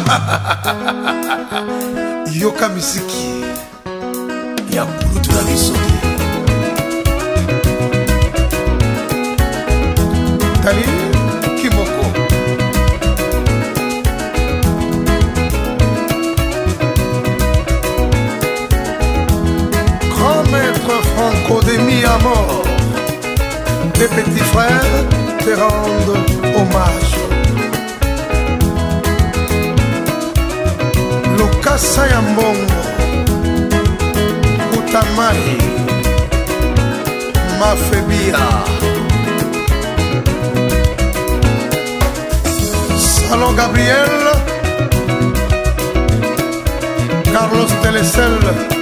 yoka misiki ya kulutu na bisoki tali kimoko grand maître Franco de mi-à-mort. Les petits frères te rendent hommage. Lokasa ya mbongo Utamai Mafebia Salon Gabriel Carlos Telecel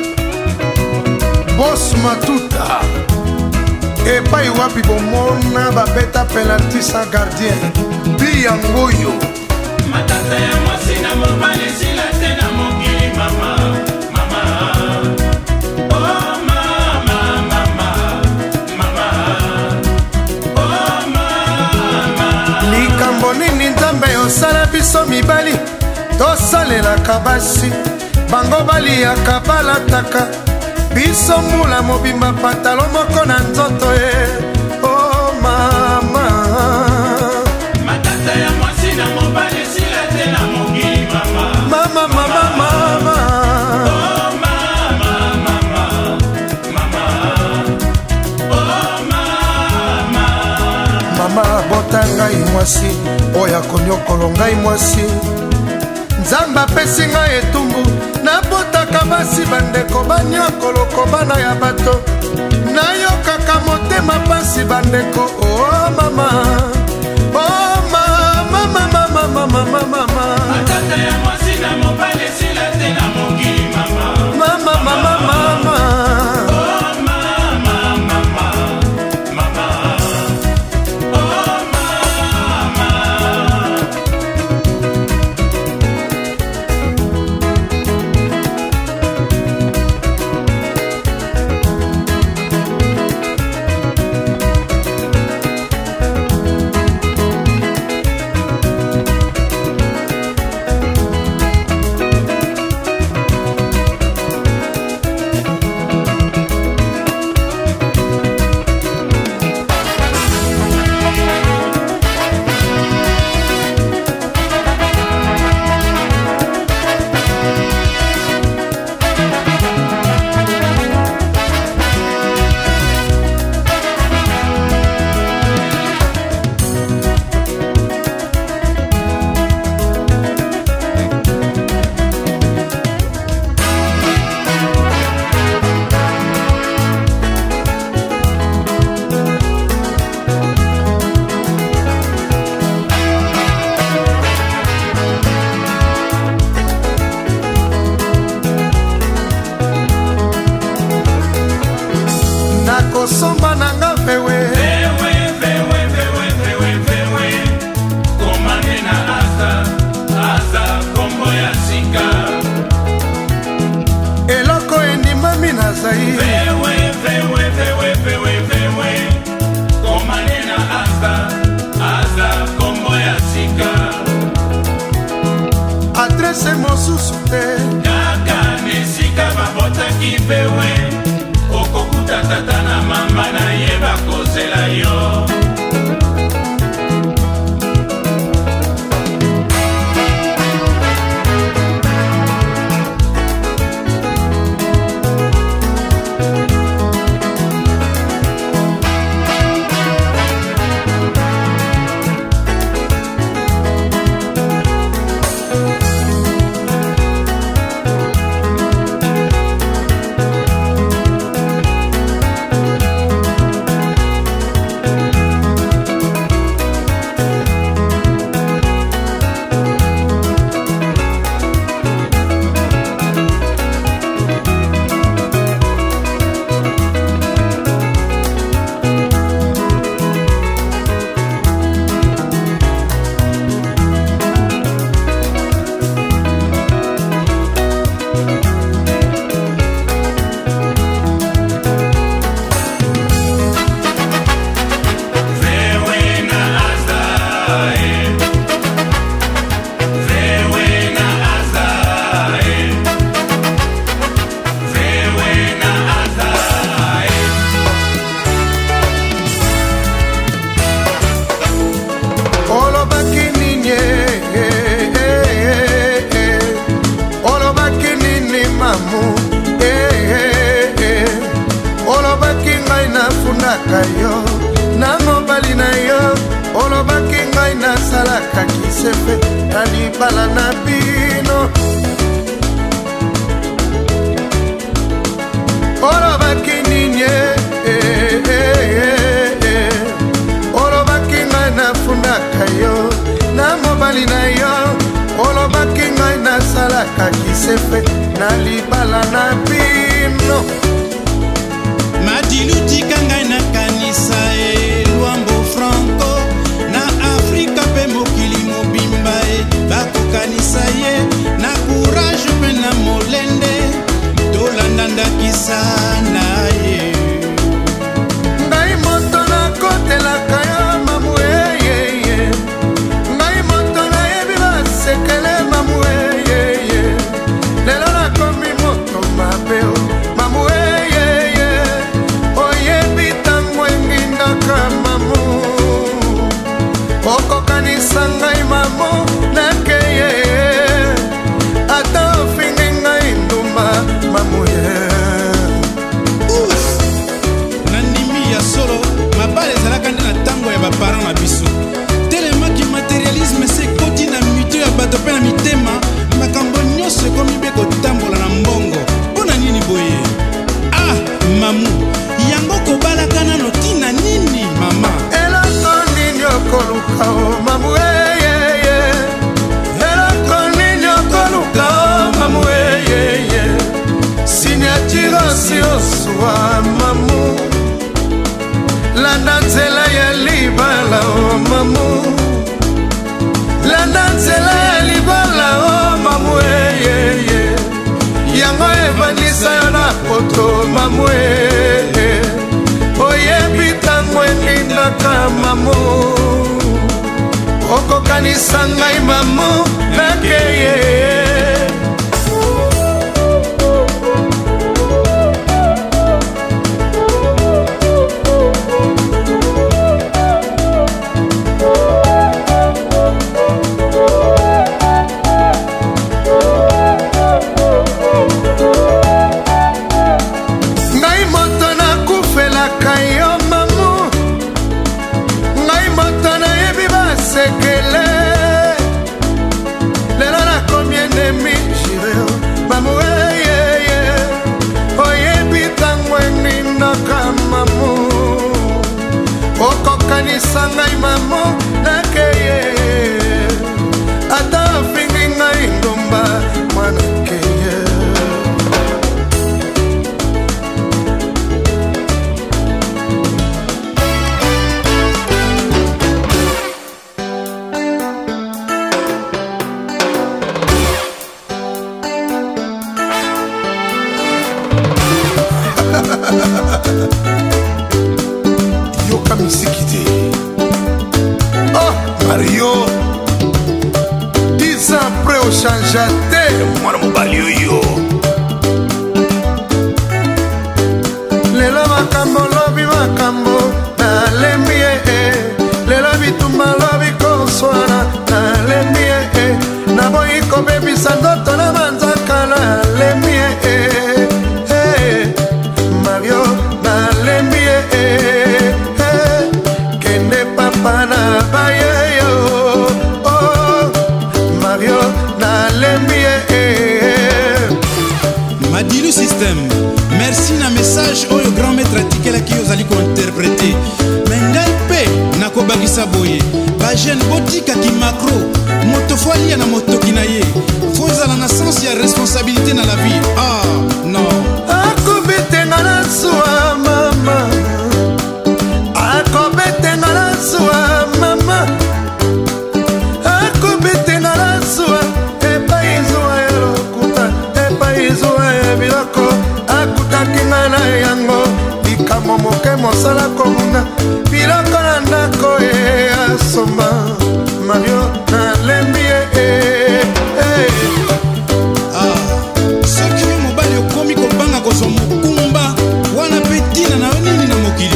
Boss Matuta epai wapi bomona babeta penalty sans gardien biyangoyo matata ya mwasi na mobali sila te na mokili mama mama oh mama mama mama oh mama likambo nini nzambe osala biso mibali tosalelaka basi bango baliyaka balataka biso mula mobimba patalo moko na nzoto ye oh mama matata ya mwasi na mobali sila te na mokili mama mama mama mama oh mama mama mama oh mama mama bota ngai mwasi oyo akonyokolo ngai mwasi nzambe apesi ngai etumbu nabotaka basi bandeko banyokoloko bana ya bato nayokaka motema pasi bandeko oh mama oh mama mama mama mama mama matata ya mwasi na mobali sila te na mokili mama mama mama mama oh mama mama mama oh mama kisefe na libala na bino olobaki nini olobaki ngai nafundaka yo na mobali na yo olobaki ngai nasalaka kisefe na libala na bino Madilu tika ngai nakanisa Luambo Franco na Afrika pe mokili mobimba bakokanisa ye na courage pe na molende tolanda ndakisa na ye ngai moto nakotelaka yo mamu eyeye ngai moto nayebi basekele mamu eyeye lelo nakomi moto mabe mamu eyeye oyebi ntango engindaka mamu okokanisa ngai mamu nakeye ata ofingi ngai ndumba mamu ye nandimi ya solo mabale ezalaka nde na ntango ya baparent na biso telemaki materialisme se ekoti na mito ya bato mpe na mitema makambo nyonso ekomi mpe kotambola na mbongo mpo na nini boye mamu yango kobalaka nano ntina nini mama eloko nini okoluka o mamu eyeye eloko nini okoluka o mamu eyeye siniatirosi oswa mamu landa nzela ya libala o mamu landa nzela ya libala o mamu eyeye yango ebandisa yo na poto mamu eye oyebi ntango elindaka mamu okokanisa ngai mamu nakeye ngai moto nakufelaka yo mamu ngai moto nayebi basekele lelo nakomi enemi jireo mamu eyeye oyebi ntango enindaka mamu okokanisa ngai mamu nakeye ata ofingi ngai ndumba mwanakeye yoka misiki te oh Mario 10 ans après ochangea te mwana mobali oyo lelo makambo lobi makambo nalembi ye lelo bitumba lobi koswana nalembi ye naboyi kobebisa ndoto na manzaka nalembi ye Mario nalembi ye kende papa na baye yo oh Mario nalembi ye Madilu system merci na message oyo grand maître atikelaki ozali kointerprete me ngai mpe nakobakisa boye bagene botikaki macro moto fo alia na motoki na ye fo ezala na sens ya responsabilité na la vie non akobetenga na suwa mama akobetenga na suwa mama akobetenga na suwa epai zuwa ya lokuta epai zuwa ya biloko akutaki nga na yango likambo moke mosala komuna biloko na ndako asomba Mario nalembi soki yo mobali okomi kobanga kozwa mokumba wana mpe ntina na yo nini na mokili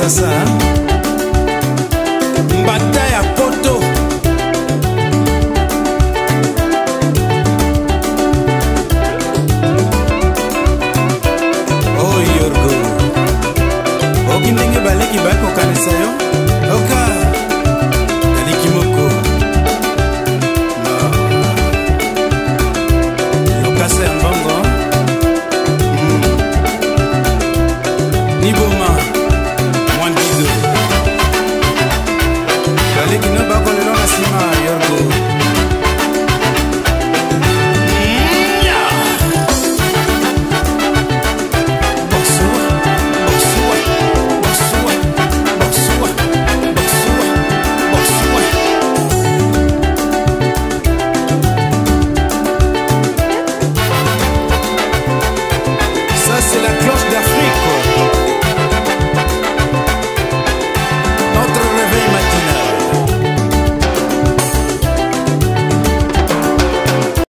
Sasa Mbata